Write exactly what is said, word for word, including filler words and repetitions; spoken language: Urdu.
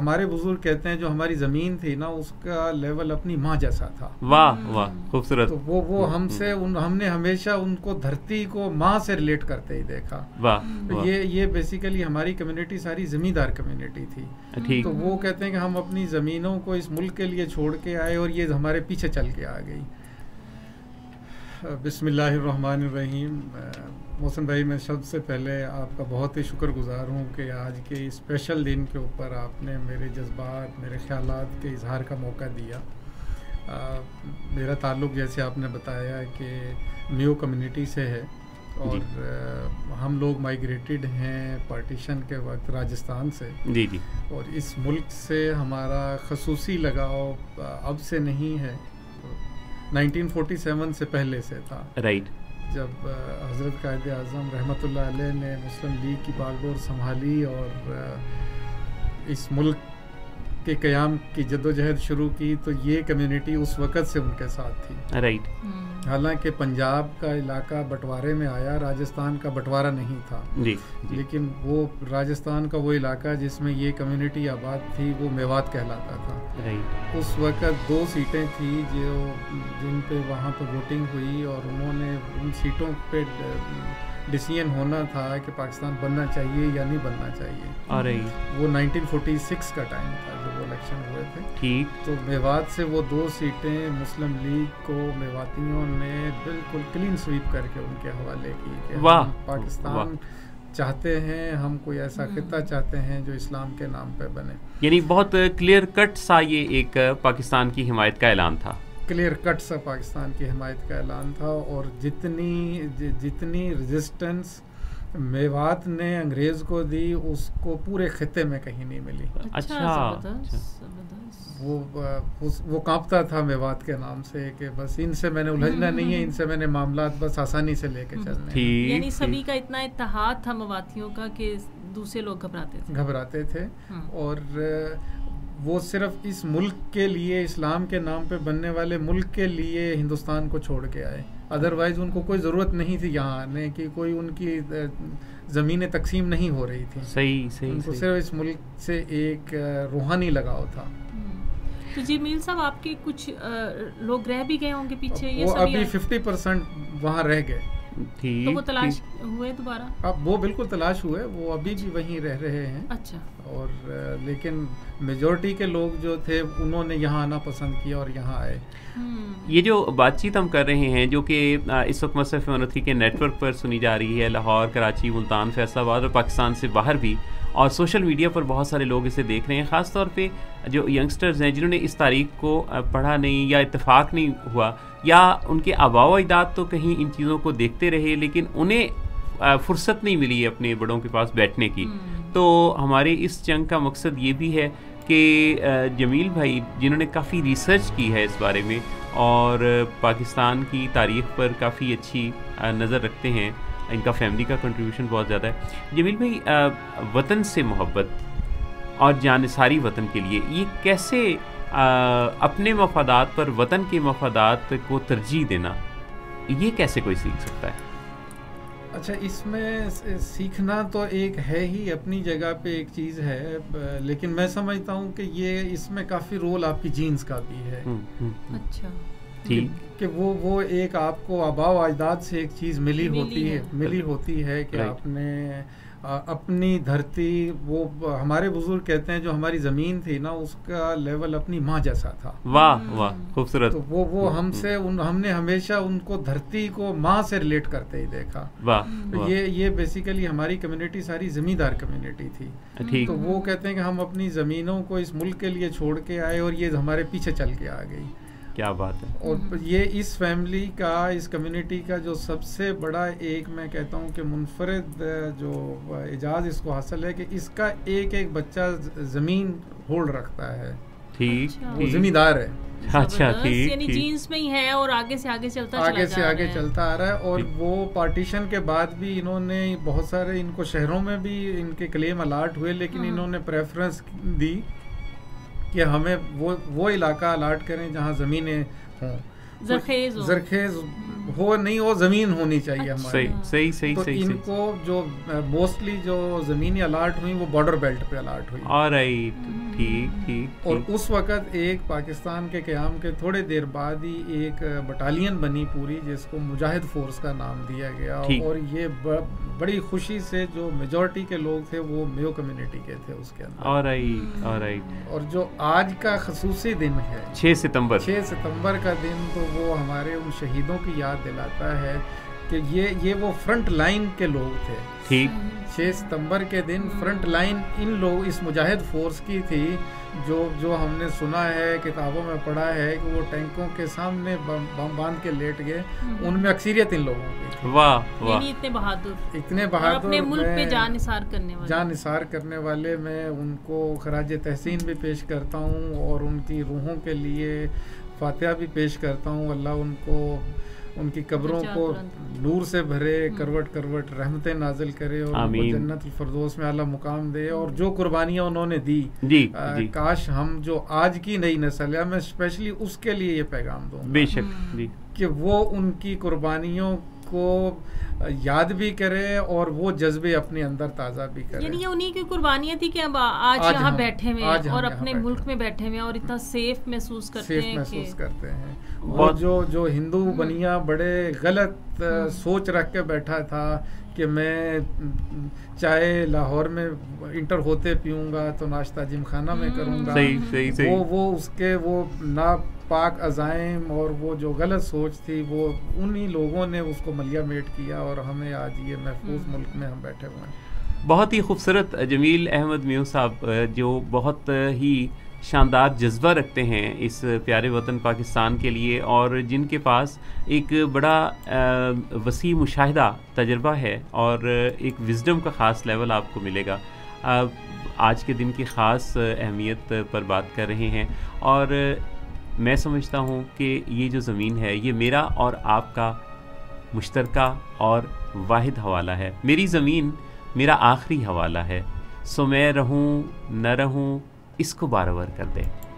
ہمارے بزرگ کہتے ہیں جو ہماری زمین تھی نا اس کا لیول اپنی ماں جیسا تھا. واہ واہ خوبصورت. تو وہ وہ ہم سے ہم نے ہمیشہ ان کو دھرتی کو ماں سے ریلیٹ کرتے ہی دیکھا. واہ یہ یہ بیسیکلی ہماری کمیونٹی ساری زمیندار کمیونٹی تھی. تو وہ کہتے ہیں کہ ہم اپنی زمینوں کو اس ملک کے لیے چھوڑ کے آئے اور یہ ہمارے پیچھے چل کے آ گئی. بسم اللہ الرحمن الرحیم. محسن بھائی میں سب سے پہلے آپ کا بہت ہی شکر گزار ہوں کہ آج کے اسپیشل دن کے اوپر آپ نے میرے جذبات میرے خیالات کے اظہار کا موقع دیا. آ, میرا تعلق جیسے آپ نے بتایا کہ میو کمیونٹی سے ہے اور آ, ہم لوگ مائیگریٹڈ ہیں پارٹیشن کے وقت راجستھان سے. جی جی. اور اس ملک سے ہمارا خصوصی لگاؤ اب سے نہیں ہے, نائنٹین فورٹی سیون سے پہلے سے تھا. رائٹ. جب حضرت قائد اعظم رحمۃ اللہ علیہ نے مسلم لیگ کی باغڈور سنبھالی اور اس ملک کے قیام کی جدوجہد شروع کی تو یہ کمیونٹی اس وقت سے ان کے ساتھ تھی. رائٹ. حالانکہ پنجاب کا علاقہ بٹوارے میں آیا, راجستھان کا بٹوارہ نہیں تھا. جی. لیکن وہ راجستھان کا وہ علاقہ جس میں یہ کمیونٹی آباد تھی وہ میوات کہلاتا تھا. رائٹ. اس وقت دو سیٹیں تھیں جو جن پہ وہاں پہ ووٹنگ ہوئی اور انہوں نے ان سیٹوں پہ ڈیسیژن ہونا تھا کہ پاکستان بننا چاہیے یا نہیں بننا چاہیے. ارے وہ نائنٹین فورٹی سکس کا ٹائم تھا جب وہ الیکشن ہوئے تھے. ٹھیک. تو میوات سے وہ دو سیٹیں مسلم لیگ کو میواتیوں نے بالکل کلین سویپ کر کے ان کے حوالے کی کہ ہم پاکستان چاہتے ہیں, ہم کوئی ایسا خطہ چاہتے ہیں جو اسلام کے نام پہ بنے. یعنی بہت کلیئر کٹ سا یہ ایک پاکستان کی حمایت کا اعلان تھا. کلیئر کٹ سا پاکستان کی حمایت کا اعلان تھا. اور جتنی جتنی ریزسٹنس میوات نے انگریز کو دی اس کو پورے خطے میں کہیں نہیں ملی. اچھا. وہ وہ کانپتا تھا میوات کے نام سے کہ بس ان سے میں نے الجھنا نہیں ہے, ان سے میں نے معاملات بس آسانی سے لے کے چلنے. یعنی سبھی کا اتنا اتحاد تھا مواتیوں کا کہ دوسرے لوگ گھبراتے تھے گھبراتے تھے اور وہ صرف اس ملک کے لیے, اسلام کے نام پہ بننے والے ملک کے لیے ہندوستان کو چھوڑ کے آئے. ادروائز ان کو کوئی ضرورت نہیں تھی یہاں آنے کی, کوئی ان کی زمینیں تقسیم نہیں ہو رہی تھی. صحیح صحیح. ان کو صرف اس ملک سے ایک روحانی لگاؤ تھا. تو جمیل صاحب آپ کے کچھ لوگ رہ بھی گئے ہوں گے پیچھے؟ وہ ابھی ففٹی پرسینٹ وہاں رہ گئے. تو وہ تلاش ہوئے دوبارہ؟ اب وہ بالکل تلاش ہوئے, وہ ابھی بھی وہیں رہ رہے ہیں. اچھا. اور لیکن میجورٹی کے لوگ جو تھے انہوں نے یہاں آنا پسند کیا اور یہاں آئے. یہ جو بات چیت ہم کر رہے ہیں جو کہ اس وقت مصرف اونتھی کے نیٹ ورک پر سنی جا رہی ہے, لاہور, کراچی, ملتان, فیصل آباد اور پاکستان سے باہر بھی, اور سوشل میڈیا پر بہت سارے لوگ اسے دیکھ رہے ہیں, خاص طور پہ جو ینگسٹرز ہیں جنہوں نے اس تاریخ کو پڑھا نہیں یا اتفاق نہیں ہوا یا ان کے آباء و اجداد تو کہیں ان چیزوں کو دیکھتے رہے لیکن انہیں فرصت نہیں ملی اپنے بڑوں کے پاس بیٹھنے کی. تو ہمارے اس جنگ کا مقصد یہ بھی ہے کہ جمیل بھائی جنہوں نے کافی ریسرچ کی ہے اس بارے میں اور پاکستان کی تاریخ پر کافی اچھی نظر رکھتے ہیں, ان کا فیملی کا کنٹریبیوشن بہت زیادہ ہے. جمیل بھائی, وطن سے محبت اور جانثاری وطن کے لیے یہ کیسے اپنے مفادات پر وطن کے مفادات کو ترجیح دینا, یہ کیسے کوئی سیکھ سکتا ہے؟ اچھا, اس میں سیکھنا تو ایک ہے ہی اپنی جگہ پہ ایک چیز ہے, لیکن میں سمجھتا ہوں کہ یہ اس میں کافی رول آپ کی جینز کا بھی ہے. اچھا. کہ وہ وہ ایک آپ کو آباء و اجداد سے ایک چیز ملی ہوتی ہے ملی ہوتی ہے کہ آپ نے اپنی دھرتی, وہ ہمارے بزرگ کہتے ہیں جو ہماری زمین تھی نا اس کا لیول اپنی ماں جیسا تھا. واہ واہ خوبصورت. تو وہ وہ ہم سے ہم نے ہمیشہ ان کو دھرتی کو ماں سے ریلیٹ کرتے ہی دیکھا. واہ. یہ یہ بیسیکلی ہماری کمیونٹی ساری زمیندار کمیونٹی تھی. تو وہ کہتے ہیں کہ ہم اپنی زمینوں کو اس ملک کے لیے چھوڑ کے آئے اور یہ ہمارے پیچھے چل کے آ گئی. کیا بات ہے. اور یہ اس فیملی کا, اس کمیونٹی کا جو سب سے بڑا ایک میں کہتا ہوں کہ منفرد جو اعجاز اس کو حاصل ہے کہ اس کا ایک ایک بچہ زمین ہولڈ رکھتا ہے. ٹھیک. وہ زمیندار ہے. اچھا ٹھیک. یعنی جینز میں ہی ہے اور آگے سے آگے چلتا آگے سے آگے چلتا آ رہا ہے. اور وہ پارٹیشن کے بعد بھی انہوں نے بہت سارے, ان کو شہروں میں بھی ان کے کلیم الاٹ ہوئے لیکن انہوں نے پریفرنس دی کہ ہمیں وہ وہ علاقہ الاٹ کریں جہاں زمینیں ہوں, زرخیز زرخیز ہو نہیں ہو, زمین ہونی چاہیے ہماری. صحیح صحیح تو صحیح. ان کو جو موسٹلی جو زمینیں الاٹ ہوئیں وہ بارڈر بیلٹ پہ الاٹ ہوئی. آلرائٹ. ٹھیک ٹھیک اور اس وقت ایک پاکستان کے قیام کے تھوڑے دیر بعد ہی ایک بٹالین بنی پوری جس کو مجاہد فورس کا نام دیا گیا، اور یہ بڑی خوشی سے جو میجورٹی کے لوگ تھے وہ میو کمیونٹی کے تھے اس کے اندر. All right all right. اور جو آج کا خصوصی دن ہے چھ ستمبر چھ ستمبر کا دن، تو وہ ہمارے ان شہیدوں کی یاد دلاتا ہے کہ یہ یہ وہ فرنٹ لائن کے لوگ تھے. ٹھیک. چھ ستمبر کے دن فرنٹ لائن ان لوگ اس مجاہد فورس کی تھی جو جو ہم نے سنا ہے، کتابوں میں پڑھا ہے کہ وہ ٹینکوں کے سامنے بم باندھ کے لیٹ گئے، ان میں اکثریت ان لوگوں کی تھی. واہ واہ. اتنے بہادر اتنے بہادر اپنے ملک پہ جان نثار کرنے والے جان نثار کرنے والے میں ان کو خراج تحسین بھی پیش کرتا ہوں، اور ان کی روحوں کے لیے فاتحہ بھی پیش کرتا ہوں. اللہ ان کو ان کی قبروں کو نور سے بھرے، کروٹ کروٹ رحمتیں نازل کرے، اور ان کو جنت الفردوس میں اعلیٰ مقام دے. اور جو قربانیاں انہوں نے دی، جی کاش ہم جو آج کی نئی نسل ہے، میں اسپیشلی اس کے لیے یہ پیغام دوں بے شک جی کہ وہ ان کی قربانیوں کو یاد بھی کرے اور وہ جذبے اپنے اندر تازہ بھی کرے. یعنی یہ انہی کی قربانیاں تھی کہ اب آج یہاں بیٹھے ہوئے ہیں اور اپنے ملک میں بیٹھے ہوئے ہیں اور اتنا سیف محسوس کرتے ہیں محسوس کرتے ہیں. اور جو جو ہندو بنیا بڑے غلط سوچ رکھ کے بیٹھا تھا کہ میں چائے لاہور میں انٹر ہوتے پیوں گا تو ناشتہ جم خانہ میں کروں گا، صحیح صحیح صحیح. وہ وہ اس کے وہ نا پاک عزائم اور وہ جو غلط سوچ تھی، وہ انہی لوگوں نے اس کو ملیا میٹ کیا، اور ہمیں آج یہ محفوظ ملک میں ہم بیٹھے ہوئے ہیں. بہت ہی خوبصورت جمیل احمد میو صاحب، جو بہت ہی شاندار جذبہ رکھتے ہیں اس پیارے وطن پاکستان کے لیے، اور جن کے پاس ایک بڑا وسیع مشاہدہ تجربہ ہے اور ایک وزڈم کا خاص لیول آپ کو ملے گا. آج کے دن کی خاص اہمیت پر بات کر رہے ہیں، اور میں سمجھتا ہوں کہ یہ جو زمین ہے یہ میرا اور آپ کا مشترکہ اور واحد حوالہ ہے. میری زمین میرا آخری حوالہ ہے، سو میں رہوں نہ رہوں اس کو بارور کر دے.